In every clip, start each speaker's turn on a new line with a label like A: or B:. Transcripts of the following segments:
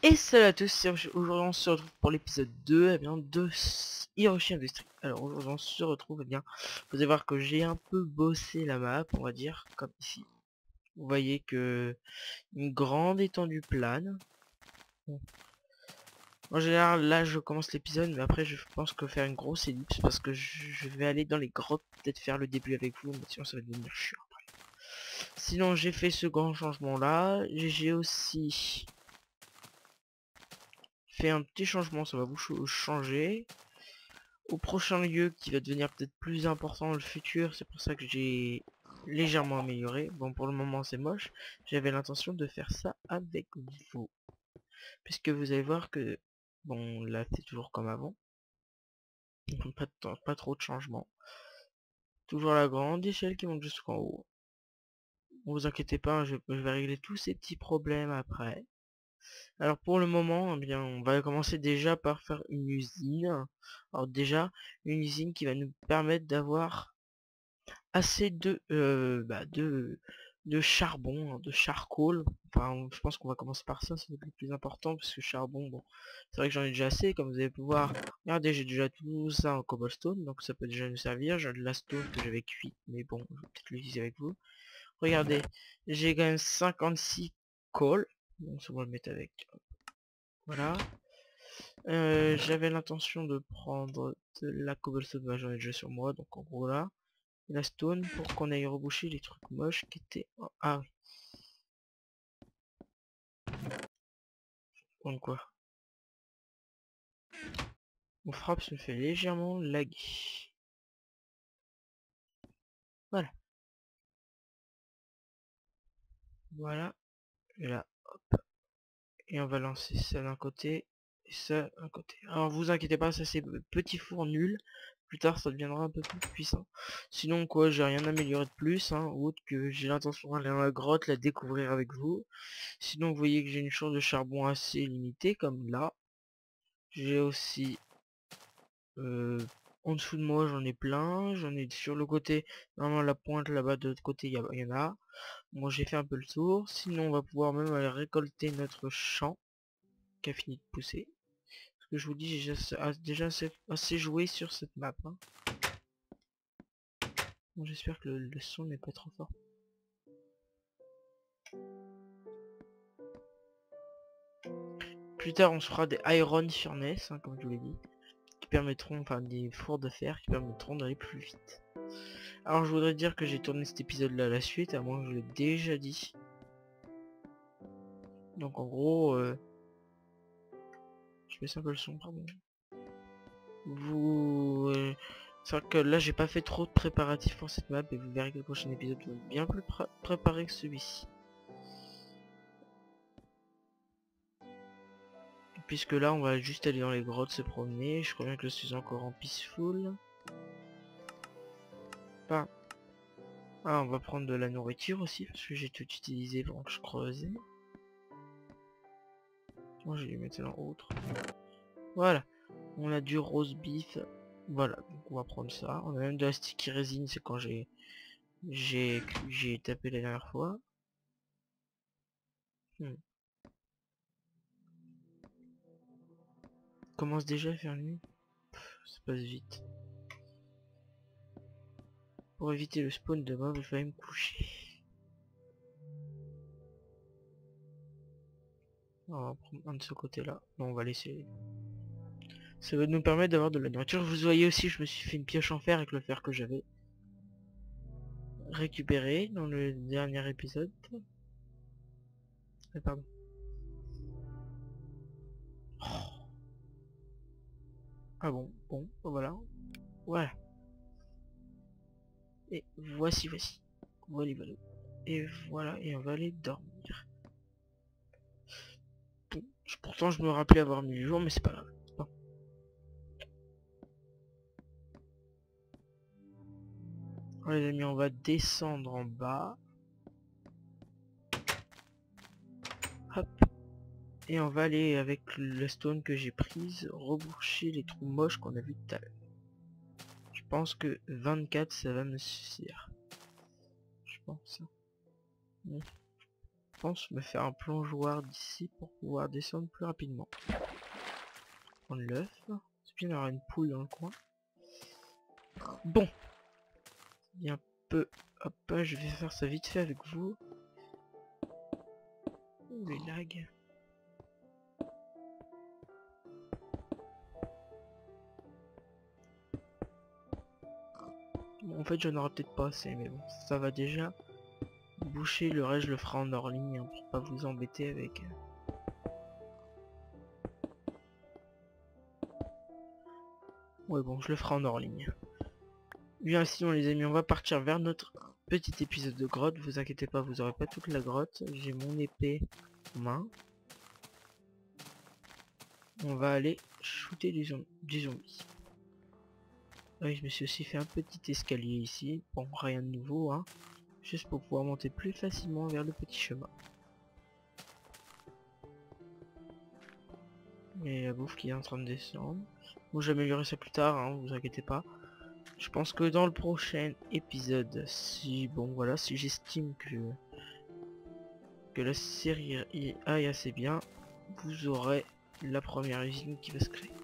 A: Et salut à tous, aujourd'hui on se retrouve pour l'épisode 2 de Hiroshi Industries. Alors aujourd'hui on se retrouve, vous allez voir que j'ai un peu bossé la map, on va dire, comme ici. Vous voyez que une grande étendue plane. Bon. En général, là je commence l'épisode, mais après je pense que faire une grosse ellipse, parce que je vais aller dans les grottes, peut-être faire le début avec vous, mais sinon ça va devenir chiant après. Sinon j'ai fait ce grand changement là, j'ai aussi fait un petit changement, ça va vous changer au prochain lieu qui va devenir peut-être plus important dans le futur. C'est pour ça que j'ai légèrement amélioré. Bon, pour le moment c'est moche, j'avais l'intention de faire ça avec vous, puisque vous allez voir que bon, là c'est toujours comme avant, pas trop de changement, toujours la grande échelle qui monte jusqu'en haut. Ne vous inquiétez pas, je vais régler tous ces petits problèmes après. Alors pour le moment, on va commencer déjà par faire une usine. Alors déjà, une usine qui va nous permettre d'avoir assez de charbon, de charcoal. Enfin, je pense qu'on va commencer par ça, c'est le plus important, parce que charbon, bon, c'est vrai que j'en ai déjà assez, comme vous allez pouvoir. Regardez, j'ai déjà tout ça en cobblestone, donc ça peut déjà nous servir. J'ai de la stone que j'avais cuite, mais bon, je vais peut-être l'utiliser avec vous. Regardez, j'ai quand même 56 coal, donc ça va le mettre avec. Voilà. J'avais l'intention de prendre de la cobblestone, bah, j'en ai déjà sur moi, donc en gros là. La stone pour qu'on aille reboucher les trucs moches qui étaient... Ah oui, donc quoi. Mon frappe se fait légèrement laguer. Voilà. Voilà. Et là, hop. Et on va lancer ça d'un côté et ça d'un côté. Alors vous inquiétez pas, ça c'est petit four nul. Plus tard ça deviendra un peu plus puissant. Sinon quoi, j'ai rien amélioré de plus, hein, autre que j'ai l'intention d'aller dans la grotte, la découvrir avec vous. Sinon vous voyez que j'ai une chambre de charbon assez limitée comme là. J'ai aussi en dessous de moi j'en ai plein, j'en ai sur le côté, normalement la pointe là-bas de l'autre côté il y en a. Moi j'ai fait un peu le tour, sinon on va pouvoir même aller récolter notre champ qui a fini de pousser. Parce que je vous dis, j'ai déjà assez joué sur cette map, hein. Bon, j'espère que le son n'est pas trop fort. Plus tard on se fera des Iron Furnace, hein, comme je vous l'ai dit, qui permettront, enfin des fours de fer qui permettront d'aller plus vite. Alors je voudrais dire que j'ai tourné cet épisode là à la suite, à moins que je l'ai déjà dit. Donc en gros, je baisse un peu le son, pardon. C'est vrai que là j'ai pas fait trop de préparatifs pour cette map et vous verrez que le prochain épisode va être bien plus préparé que celui-ci. Puisque là on va juste aller dans les grottes se promener, je crois bien que je suis encore en peaceful. Enfin, ah, on va prendre de la nourriture aussi parce que j'ai tout utilisé pendant que je creusais. Moi j'ai dû mettre dans autre. Voilà, on a du rose beef. Voilà, donc on va prendre ça. On a même de la sticky résine, c'est quand j'ai tapé la dernière fois. Commence déjà à faire nuit. Ça passe vite. Pour éviter le spawn de mobs, je vais me coucher. On va prendre un de ce côté là. Non, on va laisser. Ça va nous permettre d'avoir de la nourriture. Vous voyez aussi, je me suis fait une pioche en fer avec le fer que j'avais récupéré dans le dernier épisode. Ah, pardon. Oh. Ah bon, voilà. Voilà. Et voici. Voilà. Et voilà, et on va aller dormir. Bon, pourtant je me rappelais avoir mis le jour, mais c'est pas grave. Bon. Alors, les amis, on va descendre en bas. Hop. Et on va aller avec la stone que j'ai prise, reboucher les trous moches qu'on a vu tout à l'heure. Je pense que 24 ça va me suffire. Je pense. Bon. pense me faire un plongeoir d'ici pour pouvoir descendre plus rapidement. Prendre l'œuf. C'est bien d'avoir une poule dans le coin. Bon. Il y a un peu... Hop, je vais faire ça vite fait avec vous. Ouh, les lags. Bon, en fait, j'en aurai peut-être pas assez, mais bon, ça va déjà. Boucher, le reste, je le ferai en hors ligne, hein, pour pas vous embêter avec... Ouais, bon, je le ferai en hors ligne. Bien, sinon les amis, on va partir vers notre petit épisode de grotte. Vous inquiétez pas, vous aurez pas toute la grotte. J'ai mon épée en main. On va aller shooter du zombie. Ah oui, je me suis aussi fait un petit escalier ici. Bon, rien de nouveau, hein. Juste pour pouvoir monter plus facilement vers le petit chemin. Et la bouffe qui est en train de descendre. Bon, j'améliorerai ça plus tard, hein, vous inquiétez pas. Je pense que dans le prochain épisode, si bon voilà, si j'estime que la série aille assez bien, vous aurez la première usine qui va se créer.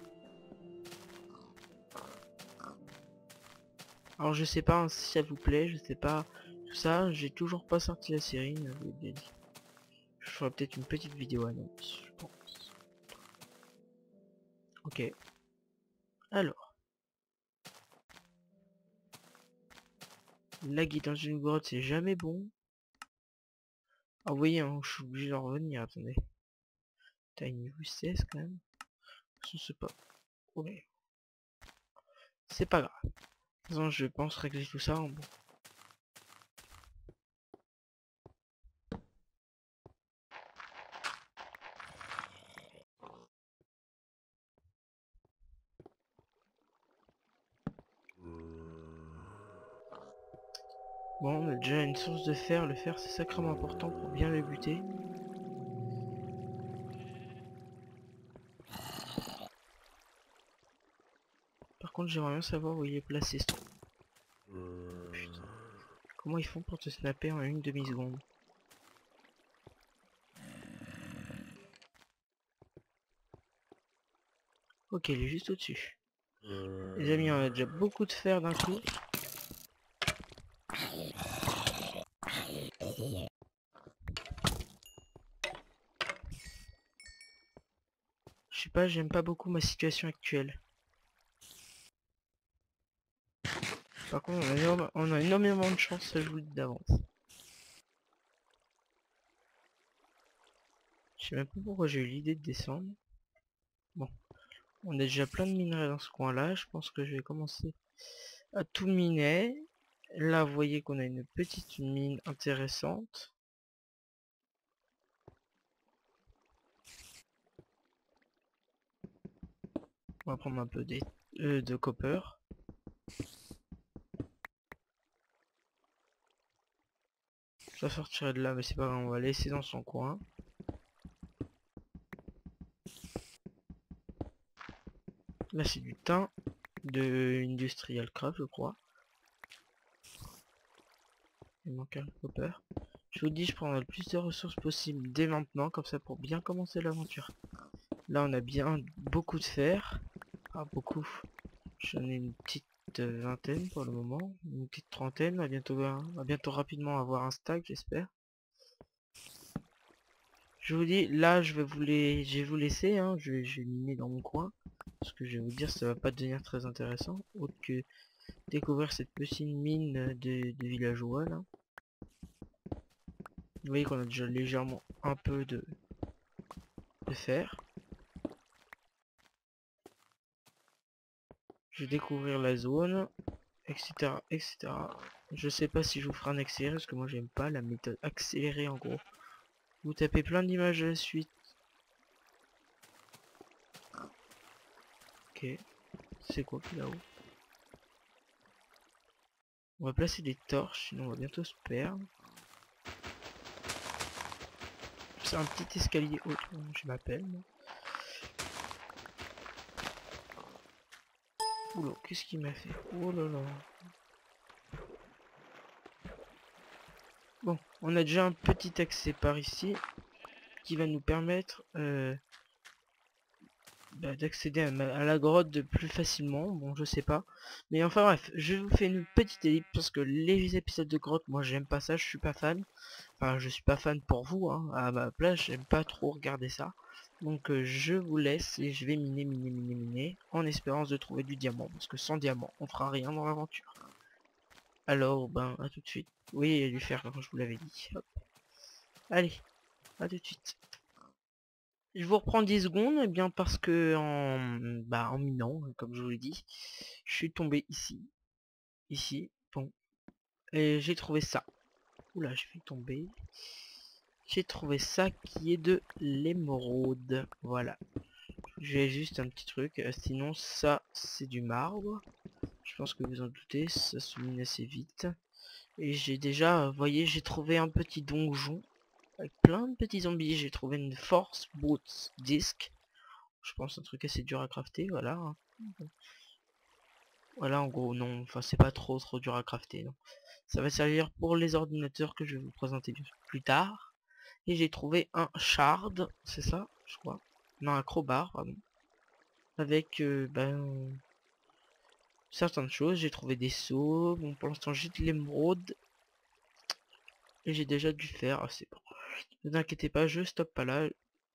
A: Alors je sais pas, hein, si ça vous plaît, je sais pas tout ça, j'ai toujours pas sorti la série, je vous l'ai dit. Je ferai peut-être une petite vidéo annonce, je pense. Ok. Alors. Laguer dans une grotte, c'est jamais bon. Ah, vous voyez, hein, je suis obligé d'en revenir, attendez. T'as niveau 16 quand même. Je sais pas. Ouais. C'est pas grave. De toute façon, je pense régler tout ça en bon. Bon, on a déjà une source de fer. Le fer, c'est sacrément important pour bien le buter. Par contre, j'aimerais bien savoir où il est placé ce trou. Putain. Comment ils font pour te snapper en une demi-seconde? Ok, il est juste au-dessus. Les amis, on a déjà beaucoup de fer d'un coup. Je sais pas, j'aime pas beaucoup ma situation actuelle. Par contre, on a énormément de chance, ça je vous le dis d'avance. Je sais même pas pourquoi j'ai eu l'idée de descendre. Bon, on a déjà plein de minerais dans ce coin-là. Je pense que je vais commencer à tout miner. Là, vous voyez qu'on a une petite mine intéressante. On va prendre un peu de copper. Ça sortirait de là, mais c'est pas grave, on va laisser dans son coin. Là, c'est du thym de Industrial Craft, je crois. Il manque un copper. Je vous dis, je prendrai le plus de ressources possible dès maintenant, comme ça pour bien commencer l'aventure. Là, on a bien beaucoup de fer. Ah, beaucoup. J'en ai une petite vingtaine pour le moment, une petite trentaine. On va bientôt rapidement avoir un stack, j'espère. Je vous dis, là, je vais vous laisser, hein. Je vais miner dans mon coin, parce que je vais vous dire, ça va pas devenir très intéressant, autre que découvrir cette petite mine de villageois là. Vous voyez qu'on a déjà légèrement un peu de fer. Je vais découvrir la zone, etc., etc. Je sais pas si je vous ferai un accéléré, parce que moi j'aime pas la méthode accélérée en gros. Vous tapez plein d'images à la suite. Ok. C'est quoi là-haut? On va placer des torches, sinon on va bientôt se perdre. C'est un petit escalier haut, je m'appelle. Oula, qu'est-ce qu'il m'a fait? Oh là là. Bon, On a déjà un petit accès par ici qui va nous permettre d'accéder à la grotte de plus facilement. Bon, je sais pas. Mais enfin bref, je vous fais une petite élite parce que les épisodes de grotte, moi j'aime pas ça, je suis pas fan. Enfin, je suis pas fan pour vous, hein. À ma place, j'aime pas trop regarder ça. Donc je vous laisse et je vais miner en espérance de trouver du diamant. Parce que sans diamant, on fera rien dans l'aventure. Alors, ben, à tout de suite. Oui, il y a du fer, comme je vous l'avais dit. Hop. Allez, à tout de suite. Je vous reprends 10 secondes, et bien parce que en minant, comme je vous l'ai dit, je suis tombé ici, bon, et j'ai trouvé ça. Oula, je vais tomber. J'ai trouvé ça qui est de l'émeraude. Voilà. J'ai juste un petit truc. Sinon, ça, c'est du marbre. Je pense que vous en doutez, ça se mine assez vite. Et j'ai déjà, vous voyez, j'ai trouvé un petit donjon avec plein de petits zombies. J'ai trouvé une force boots disc. Je pense un truc assez dur à crafter, voilà. Hein. Voilà, en gros, non, enfin, c'est pas trop dur à crafter, non. Ça va servir pour les ordinateurs que je vais vous présenter plus tard. Et j'ai trouvé un shard, c'est ça, je crois. Non, un crowbar, pardon. Avec, certaines choses. J'ai trouvé des seaux. Bon, pour l'instant, j'ai de l'émeraude. Et j'ai déjà du fer. Ah, c'est bon. Ne vous inquiétez pas, je stoppe pas là.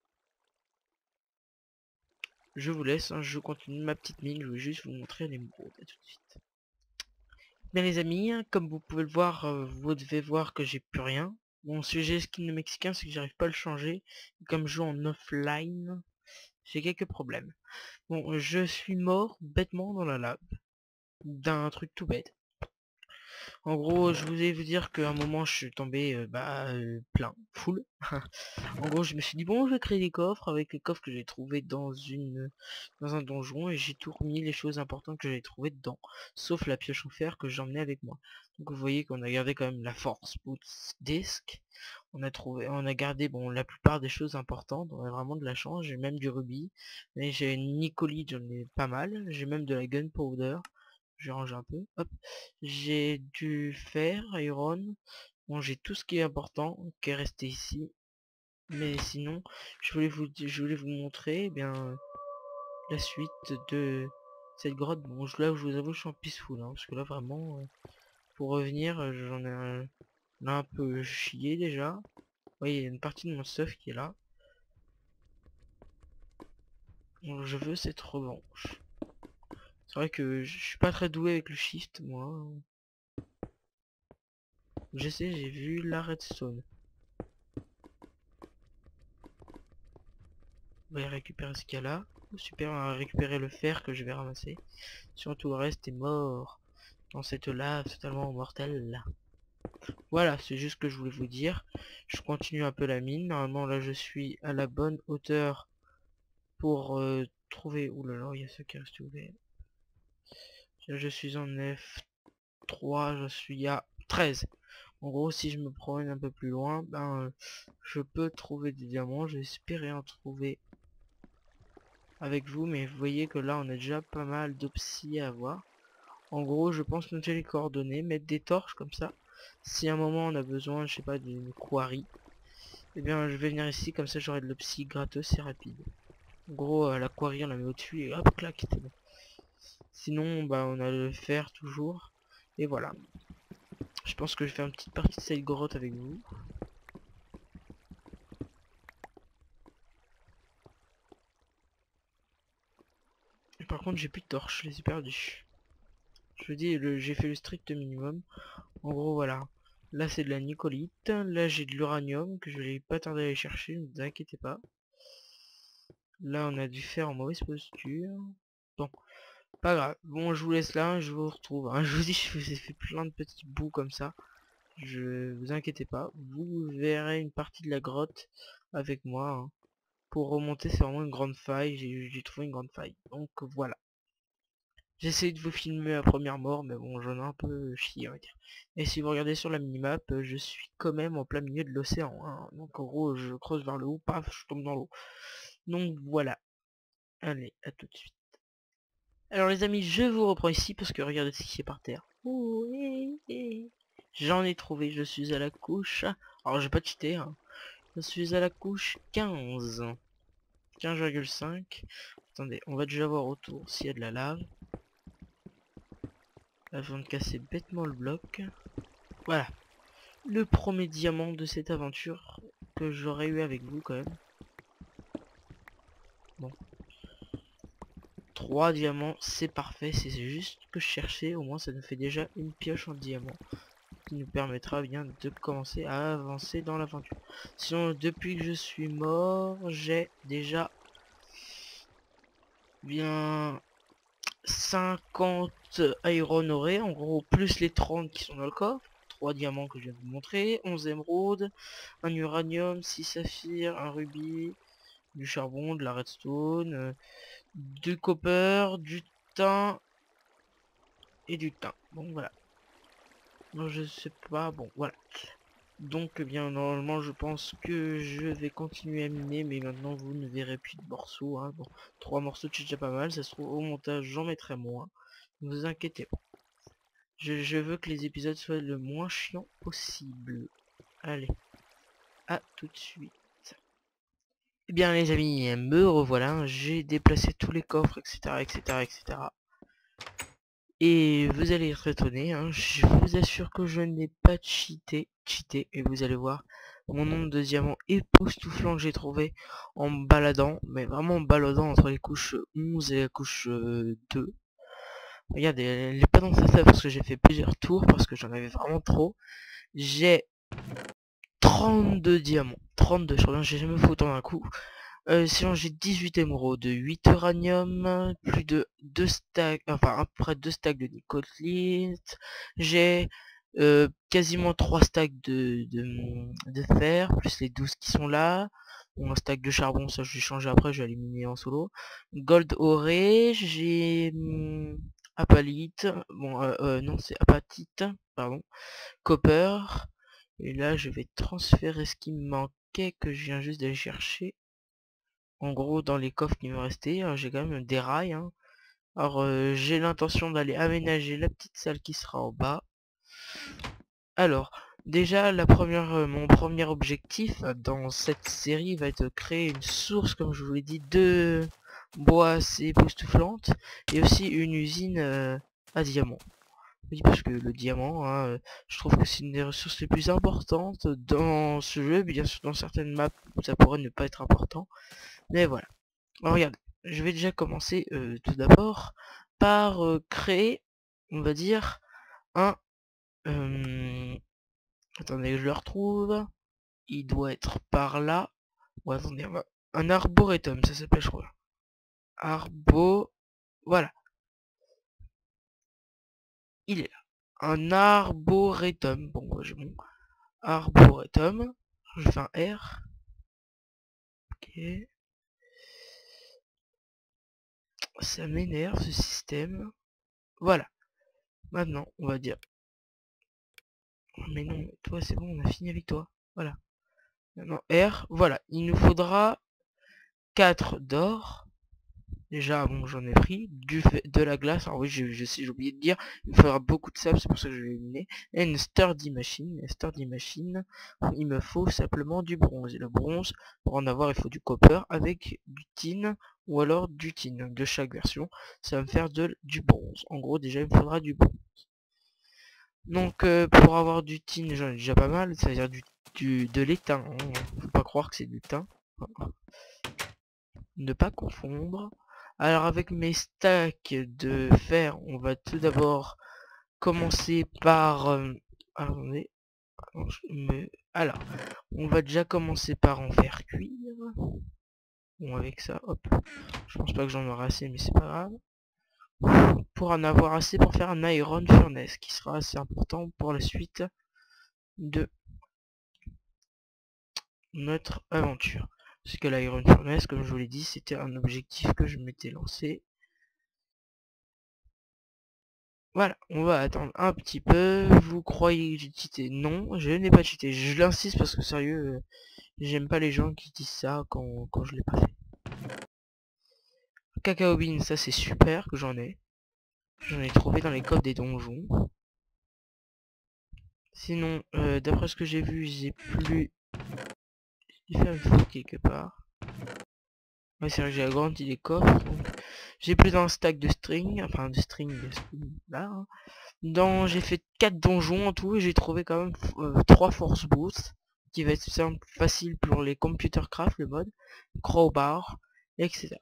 A: Je vous laisse, hein, je continue ma petite mine. Je vais juste vous montrer l'émeraude. À tout de suite. Bien les amis, comme vous pouvez le voir, vous devez voir que j'ai plus rien. Mon sujet skin de mexicain, c'est que j'arrive pas à le changer. Comme je joue en offline, j'ai quelques problèmes. Bon, je suis mort bêtement dans la lave. D'un truc tout bête. En gros, je voulais vous dire qu'à un moment, je suis tombé plein, full. En gros, je me suis dit, bon, je vais créer des coffres avec les coffres que j'ai trouvés dans un donjon et j'ai tout remis les choses importantes que j'ai trouvées dedans. Sauf la pioche en fer que j'emmenais avec moi. Donc vous voyez qu'on a gardé quand même la force boots disc. On a gardé, bon, la plupart des choses importantes. On a vraiment de la chance. J'ai même du rubis. Mais j'ai une nicolite, j'en ai pas mal. J'ai même de la gunpowder. Je range un peu. Hop. J'ai du fer, iron. Bon, j'ai tout ce qui est important qui est resté ici. Mais sinon, je voulais vous montrer la suite de cette grotte. Bon, là, je vous avoue, je suis en peaceful, hein, parce que là, vraiment, pour revenir, j'en ai un peu chié déjà. Oui, il y a une partie de mon stuff qui est là. Donc, je veux cette revanche. C'est vrai que je suis pas très doué avec le shift, moi. Je sais, j'ai vu la redstone. On va récupérer ce qu'il y a là. Super, on va récupérer le fer que je vais ramasser. Sinon tout le reste est mort dans cette lave totalement mortelle. Voilà, c'est juste ce que je voulais vous dire. Je continue un peu la mine. Normalement là je suis à la bonne hauteur pour trouver... Ouh là là, il y a ce qui reste ouvert. Je suis en F3, je suis à 13. En gros, si je me promène un peu plus loin, je peux trouver des diamants. Je vais espérer en trouver avec vous, mais vous voyez que là on a déjà pas mal d'opsis à avoir. En gros, je pense noter les coordonnées, mettre des torches comme ça. Si à un moment on a besoin, je sais pas, d'une quarry, eh bien je vais venir ici, comme ça j'aurai de l'opsie gratos et rapide. En gros, la quarry on la met au-dessus et hop, clac, c'est bon. Sinon, on a le fer toujours. Et voilà. Je pense que je vais faire une petite partie de cette grotte avec vous. Et par contre, j'ai plus de torches, je les ai perdues. Je vous dis, j'ai fait le strict minimum. En gros, voilà. Là, c'est de la nicolite. Là, j'ai de l'uranium que je vais pas tarder à aller chercher, ne vous inquiétez pas. Là, on a du fer en mauvaise posture. Bon, pas grave. Bon, je vous laisse là, je vous retrouve. Hein. Je vous dis, je vous ai fait plein de petits bouts comme ça. Je vous inquiétez pas. Vous verrez une partie de la grotte avec moi. Hein. Pour remonter, c'est vraiment une grande faille. J'ai trouvé une grande faille. Donc, voilà. J'essaie de vous filmer la première mort, mais bon, j'en ai un peu chié, on va dire. Et si vous regardez sur la minimap, je suis quand même en plein milieu de l'océan. Hein. Donc, en gros, je creuse vers le haut, paf, je tombe dans l'eau. Donc, voilà. Allez, à tout de suite. Alors les amis, je vous reprends ici parce que regardez ce qui est par terre. J'en ai trouvé, je suis à la couche Alors j'ai pas cheaté, hein. Je suis à la couche 15. 15,5. Attendez, on va déjà voir autour s'il y a de la lave. Là, je viens de casser bêtement le bloc. Voilà. Le premier diamant de cette aventure que j'aurais eu avec vous quand même. Bon. 3 diamants, c'est parfait. C'est juste ce que je cherchais. Au moins, ça nous fait déjà une pioche en diamant. Qui nous permettra bien de commencer à avancer dans l'aventure. Sinon, depuis que je suis mort, j'ai déjà bien 50 iron ore, en gros, plus les 30 qui sont dans le coffre. 3 diamants que je viens de vous montrer, 11 émeraudes, un uranium, 6 saphirs, un rubis, du charbon, de la redstone, du copper, du tin et du tin. Bon, voilà. Non, je sais pas, bon, voilà. Donc, eh bien, normalement, je pense que je vais continuer à miner, mais maintenant, vous ne verrez plus de morceaux, hein. Bon, 3 morceaux, c'est déjà pas mal, ça se trouve, au montage, j'en mettrai moins. Ne vous inquiétez pas. Je veux que les épisodes soient le moins chiant possible. Allez, à tout de suite. Eh bien, les amis, me revoilà, j'ai déplacé tous les coffres, etc., etc., etc. Et vous allez être étonnés, hein, je vous assure que je n'ai pas cheaté, et vous allez voir mon nombre de diamants époustouflant que j'ai trouvé en me baladant, mais vraiment en baladant entre les couches 11 et la couche 2. Regardez, elle est pas dans cette table parce que j'ai fait plusieurs tours, parce que j'en avais vraiment trop. J'ai 32 diamants, 32, je reviens, j'ai jamais fait autant d'un coup. Sinon j'ai 18 émeraudes, 8 uranium, plus de 2 stacks, enfin à peu près 2 stacks de nicotlite, j'ai quasiment 3 stacks de fer, plus les 12 qui sont là, bon, un stack de charbon, ça je vais changer après, je vais éliminer en solo, gold ore, j'ai apatite, bon non c'est apatite, pardon, copper, et là je vais transférer ce qui me manquait, que je viens juste d'aller chercher. En gros, dans les coffres qui me restaient, j'ai quand même des rails, hein. Alors, j'ai l'intention d'aller aménager la petite salle qui sera en bas. Alors, déjà, mon premier objectif dans cette série va être de créer une source, comme je vous l'ai dit, de bois assez époustouflante, et aussi une usine à diamants. Oui, parce que le diamant, hein, je trouve que c'est une des ressources les plus importantes dans ce jeu. Bien sûr, dans certaines maps, ça pourrait ne pas être important, mais voilà. Alors regarde, je vais déjà commencer tout d'abord par créer, on va dire, un... attendez, je le retrouve. Il doit être par là. Ou attendez, un arboretum, ça s'appelle, je crois. Voilà, il est là. Un arboretum. Bon, j'ai mon arboretum. Je fais un R. Ok. Ça m'énerve ce système. Voilà. Maintenant, on va dire... Mais non, toi c'est bon, on a fini avec toi. Voilà. Maintenant R, voilà, il nous faudra 4 d'or. Déjà, bon, j'en ai pris. De la glace, alors oui, je sais, j'ai oublié de dire, il me faudra beaucoup de sable, c'est pour ça que je vais éliminer. Et une sturdy machine. Il me faut simplement du bronze. Et le bronze, pour en avoir, il faut du copper avec du tin, ou alors du tin de chaque version. Ça va me faire du bronze. En gros, déjà, il me faudra du bronze. Donc, pour avoir du tin, j'en ai déjà pas mal, c'est-à-dire de l'étain, hein. Faut pas croire que c'est du thym. Ne pas confondre. Alors avec mes stacks de fer, on va tout d'abord commencer par... attendez. Alors, on va déjà commencer par en faire cuire. Bon, avec ça, hop. Je pense pas que j'en aurai assez, mais c'est pas grave. Pour en avoir assez pour faire un iron furnace, qui sera assez important pour la suite de notre aventure. Parce que l'Iron Furnace, comme je vous l'ai dit, c'était un objectif que je m'étais lancé. Voilà, on va attendre un petit peu. Vous croyez que j'ai cheaté? Non, je n'ai pas cheaté. Je l'insiste parce que sérieux, j'aime pas les gens qui disent ça quand je l'ai pas fait. Cacao bean, ça c'est super que j'en ai. J'en ai trouvé dans les coffres des donjons. Sinon, d'après ce que j'ai vu, j'ai plus... J'ai fait une faute quelque part. Ouais, c'est vrai que j'ai agrandi les coffres. J'ai plus d'un stack de string, enfin de string, là. Hein. J'ai fait 4 donjons en tout et j'ai trouvé quand même 3 force boosts qui va être simple, facile pour les computer craft, le mode, crowbar, etc.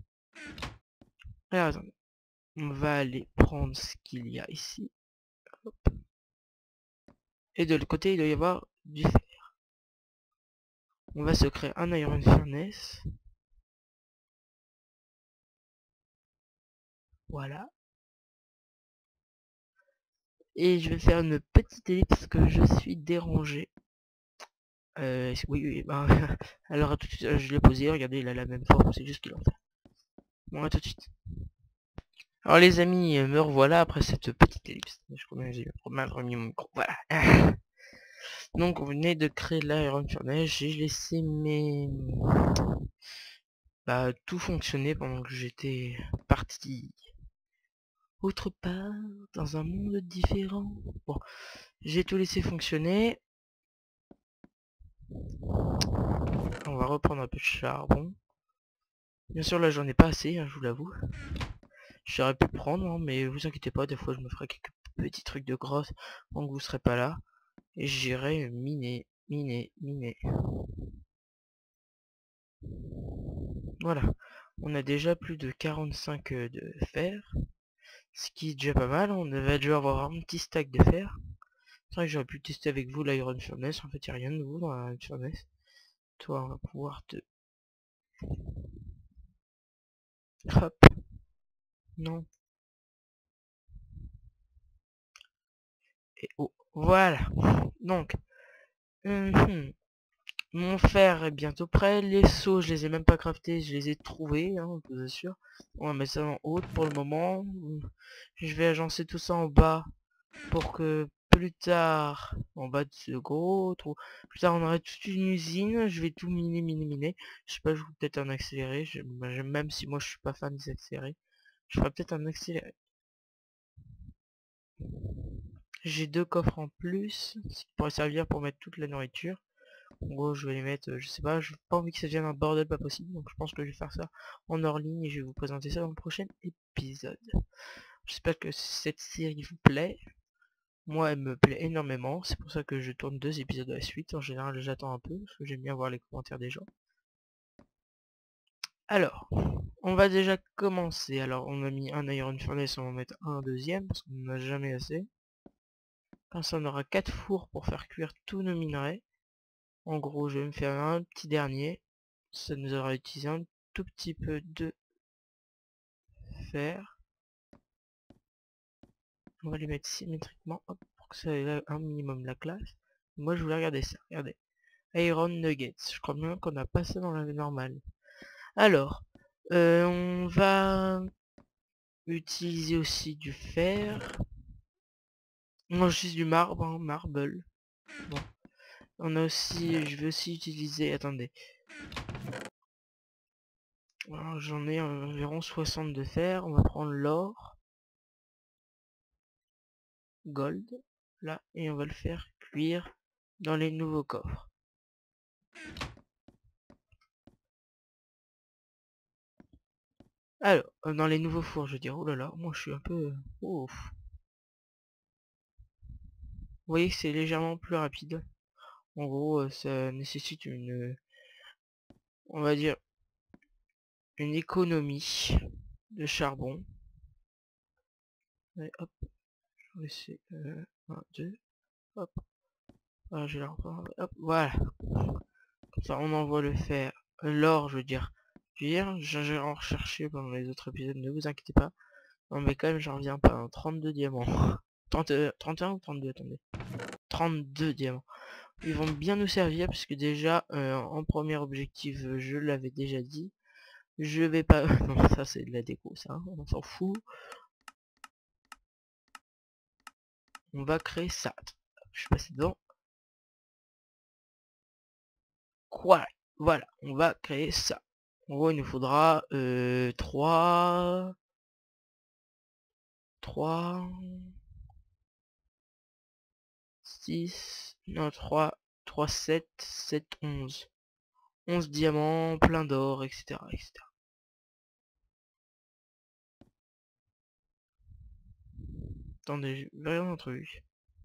A: Alors attendez, on va aller prendre ce qu'il y a ici. Hop. Et de l'autre côté, il doit y avoir du fer. On va se créer un iron furnace. Voilà. Et je vais faire une petite ellipse que je suis dérangé. Oui, oui, ben, alors à tout de suite, je l'ai posé, regardez, il a la même forme, c'est juste qu'il en fait. Bon, à tout de suite. Alors les amis, me revoilà après cette petite ellipse. Je crois que j'ai mal remis mon micro. Voilà. Donc on venait de créer l'Iron Furnace, j'ai laissé mes... Bah, tout fonctionner pendant que j'étais parti autre part, dans un monde différent. Bon, j'ai tout laissé fonctionner. On va reprendre un peu de charbon. Bien sûr là j'en ai pas assez, hein, je vous l'avoue. J'aurais pu prendre, hein, mais vous inquiétez pas, des fois je me ferai quelques petits trucs de grosse tant que vous serez pas là. Et j'irai miner, miner, miner. Voilà. On a déjà plus de 45 de fer. Ce qui est déjà pas mal. On va déjà avoir un petit stack de fer. C'est vrai que j'aurais pu tester avec vous l'Iron Furnace. En fait, il n'y a rien de nouveau dans l'Iron Furnace. Toi, on va pouvoir te... Hop. Non. Et oh. Voilà. Donc. Mon fer est bientôt prêt. Les seaux, je les ai même pas craftés. Je les ai trouvés, hein, je vous assure. On va mettre ça en haut pour le moment. Je vais agencer tout ça en bas pour que plus tard, en bas de ce gros trou, plus tard on aurait toute une usine. Je vais tout miner, miner, miner. Je sais pas, je vais peut-être un accéléré. Même si moi je suis pas fan des accélérés, je ferai peut-être un accéléré. J'ai 2 coffres en plus, ce qui pourrait servir pour mettre toute la nourriture. En gros, je vais les mettre, je sais pas, j'ai pas envie que ça devienne un bordel pas possible, donc je pense que je vais faire ça en hors ligne et je vais vous présenter ça dans le prochain épisode. J'espère que cette série vous plaît. Moi, elle me plaît énormément, c'est pour ça que je tourne 2 épisodes à la suite. En général, j'attends un peu, parce que j'aime bien voir les commentaires des gens. Alors, on va déjà commencer. Alors, on a mis un Iron Furnace, on va en mettre un deuxième, parce qu'on n'en a jamais assez. Comme ça, on aura 4 fours pour faire cuire tous nos minerais. En gros, je vais me faire un petit dernier. Ça nous aura utilisé un tout petit peu de fer. On va les mettre symétriquement, hop, pour que ça ait un minimum la classe. Moi, je voulais regarder ça. Regardez. Iron Nuggets. Je crois bien qu'on a pas ça dans la normale. Alors, on va utiliser aussi du fer. Non, juste du marbre, hein, marble. Bon. On a aussi, je vais aussi utiliser, attendez. J'en ai environ 60 de fer. On va prendre l'or. Gold. Là. Et on va le faire cuire dans les nouveaux coffres. Alors, dans les nouveaux fours, je veux dire. Oh là là, moi je suis un peu... Ouf. Vous voyez que c'est légèrement plus rapide. En gros, ça nécessite une... On va dire une économie de charbon. Allez, hop, je vais essayer 1, 2, hop, voilà, je vais la reprendre, hop, voilà. Comme ça, on envoie le fer, l'or, je veux dire, cuire. J'ai en recherché pendant les autres épisodes, ne vous inquiétez pas. Non, mais quand même, j'en reviens pas, hein, 32 diamants. 31 ou 32, attendez. 32 diamants. Ils vont bien nous servir, puisque déjà, en premier objectif, je l'avais déjà dit. Je vais pas... non, ça c'est de la déco, ça, hein, on s'en fout. On va créer ça. Je suis passé devant. Quoi? Voilà, on va créer ça. En gros, il nous faudra 3... 3... 6, non 3, 3, 7, 7, 11. 11 diamants, plein d'or, etc., etc. Attendez, j'ai rien entendu.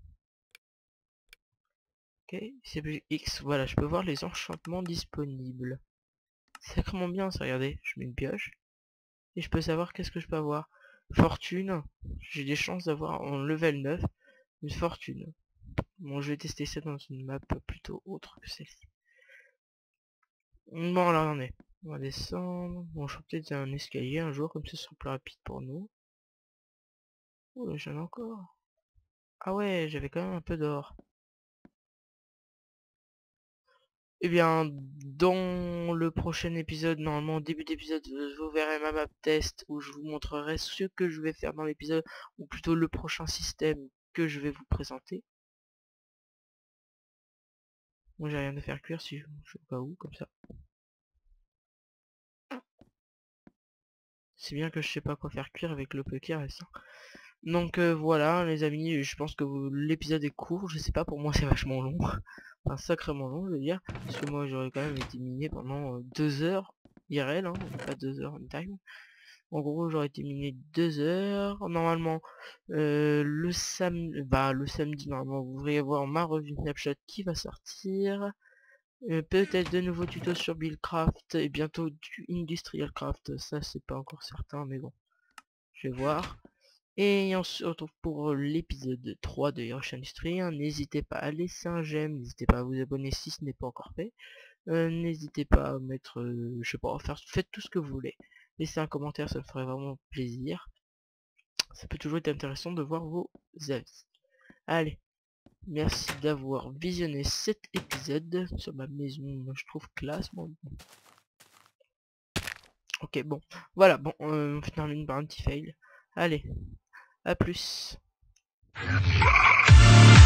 A: Ok, c'est X, voilà, je peux voir les enchantements disponibles. C'est sacrément bien ça, regardez, je mets une pioche. Et je peux savoir qu'est-ce que je peux avoir. Fortune, j'ai des chances d'avoir en level 9 une fortune. Bon, je vais tester ça dans une map plutôt autre que celle-ci. Bon, alors on va descendre. Bon, je ferai peut-être un escalier un jour, comme ça ce sera plus rapide pour nous. Oh, j'en ai encore. Ah ouais, j'avais quand même un peu d'or. Eh bien, dans le prochain épisode, normalement au début d'épisode, vous verrez ma map test où je vous montrerai ce que je vais faire dans l'épisode, ou plutôt le prochain système que je vais vous présenter. Moi j'ai rien à faire cuire si je sais pas où, comme ça. C'est bien que je sais pas quoi faire cuire avec le peu qui reste. Donc voilà les amis, je pense que l'épisode est court, je sais pas, pour moi c'est vachement long. Enfin sacrément long je veux dire, parce que moi j'aurais quand même été miné pendant 2 heures IRL, hein, pas 2 heures en time. En gros j'aurais été miné 2 heures, normalement le samedi normalement vous devriez voir ma revue Snapchat qui va sortir. Peut-être de nouveaux tutos sur Buildcraft et bientôt du Industrial Craft, ça c'est pas encore certain mais bon, je vais voir. Et on se retrouve pour l'épisode 3 de Yoshi Industry. N'hésitez pas à laisser un j'aime, n'hésitez pas à vous abonner si ce n'est pas encore fait. N'hésitez pas à mettre, je sais pas, faites tout ce que vous voulez. Laissez un commentaire, ça me ferait vraiment plaisir. Ça peut toujours être intéressant de voir vos avis. Allez, merci d'avoir visionné cet épisode sur ma maison, je trouve classe. Bon. Ok, bon, voilà, bon, on termine par un petit fail. Allez, à plus.